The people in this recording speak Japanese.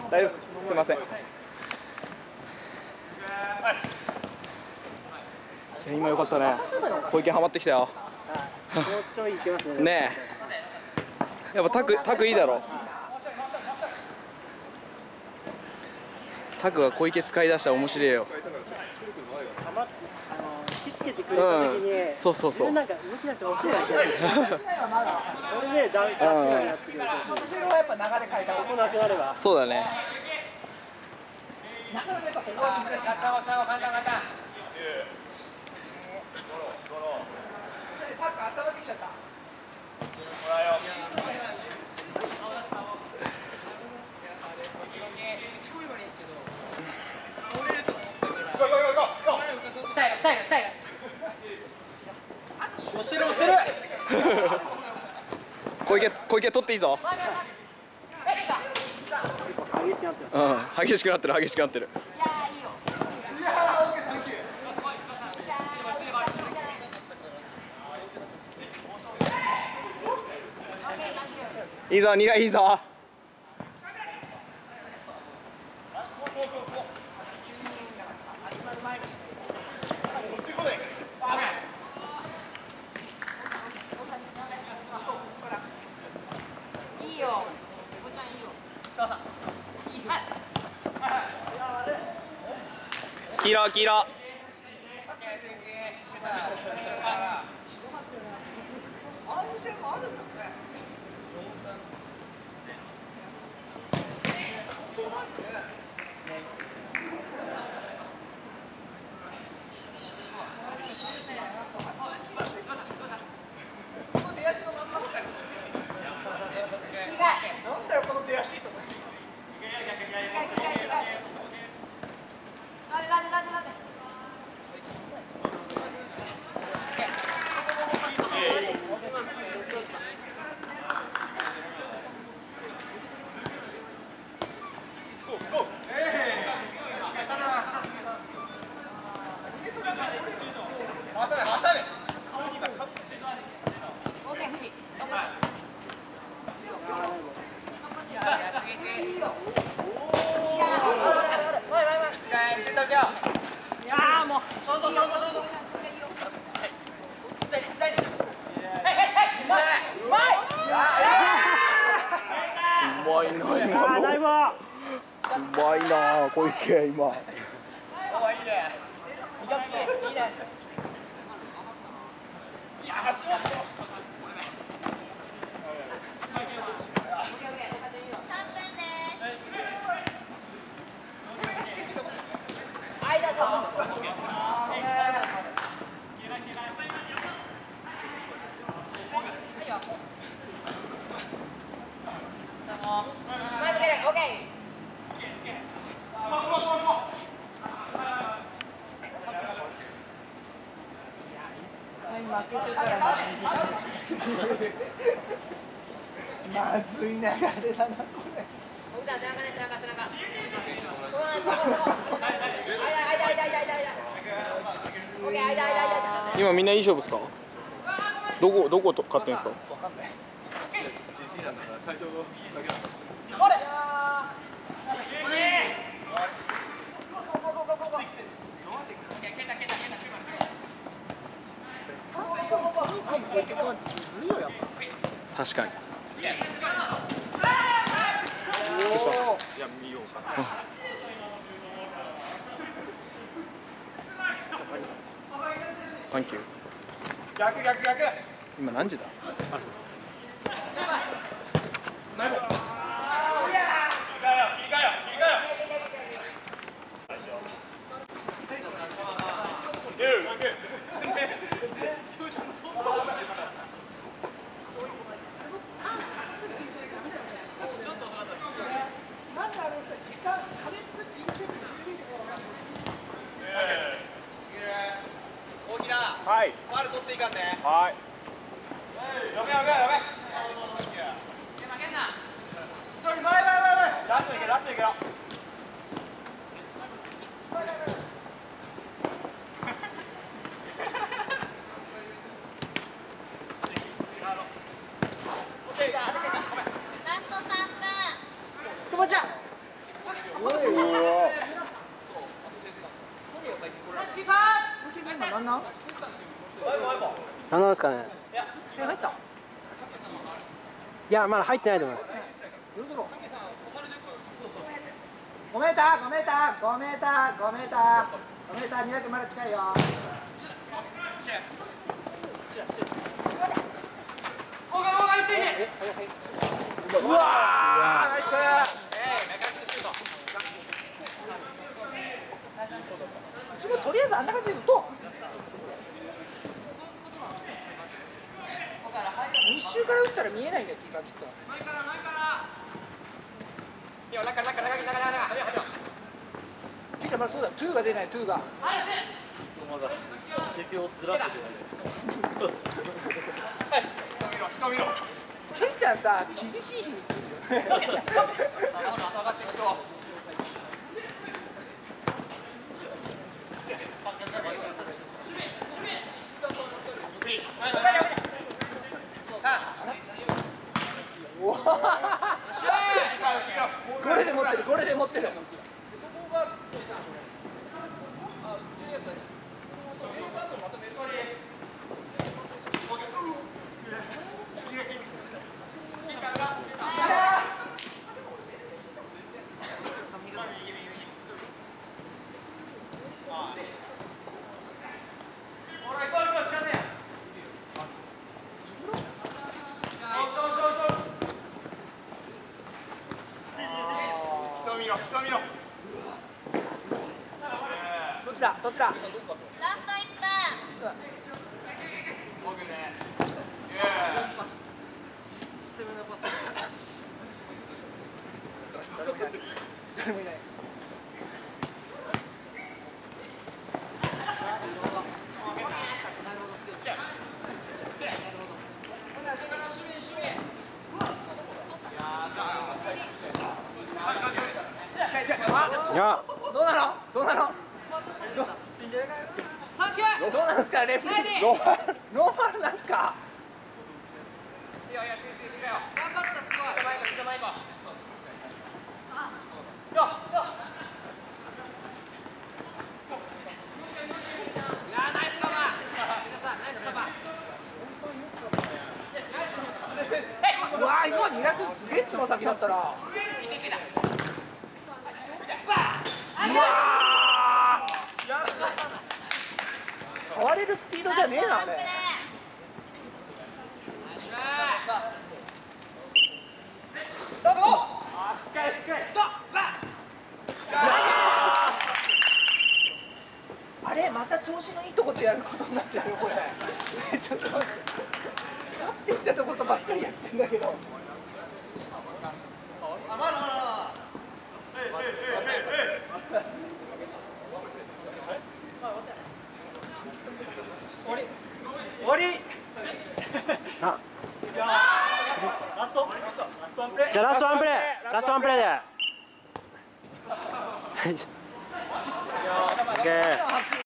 大丈夫、すみません。いや今良かったね。小池ハマってきたよ。 もうちょいいけますね。 ねえ。やっぱタクいいだろ。タクが小池使い出したら面白いよ。 引きつけてくれた時に、 そうそうそう。 なんか動き出して遅いわけ。それでダンクがやってくれる。それをやっぱ流れ変えた。ここなくなれば。 そうだね。 なかなかやっぱここは難しい。簡単。タック頭できちゃった。下へ。押してる。 小池取っていいぞ。激しくなってる。 いやいいよ。 いいぞ、2台いいぞ。 いいよ。 黄色。 なんだよこの出足とか。なんで。 うまいな小池今。 いいね。いや足元。 まずい流れだなこれ。 今みんないい勝負ですか？どこと勝ってんですか？ わかんない。 GG なんだから最初のだけなんだ。 確かに。 いや見ようかな。 サンキュー。 逆。 今何時だ？ はい。ファウル取っていかんね。 はい。 やべ。負けんな。一人前。ラストいけよ。 ラスト3分。 久保ちゃん。 何なんですかね。 点入った。 いやまだ入ってないと思います。 5メーター、5メーター、5メーター、5メーター、5メーター、200まだ近いよ。うわー、ナイス。ちょっととりあえずあんな感じで打とう。密集から打ったら見えないんだよ、キーパーきっと。いや、中。ピッチャーまだそうだ、2が出ない、2が。 まだ敵をずらせてないです。 ケンちゃんさ、厳しい日に来るよ。これで持ってる、これで持ってる。どちら？ ラスト1分。 誰もいない。 いやどうなの？どうなの？どうなんすかレフリー？ノーファウルなんすか？頑張ったすごい。うわー今2楽すげえつま先だったな。うわー触れるスピードじゃねえなあれ。あれまた調子のいいとことやることになっちゃうよこれ。ちょっと待って。ってきたとことばっかりやってんだけど。 終わり。 あラストワンプレー。 じゃあラストワンプレー、ラストワンプレーで。はい。オッケー。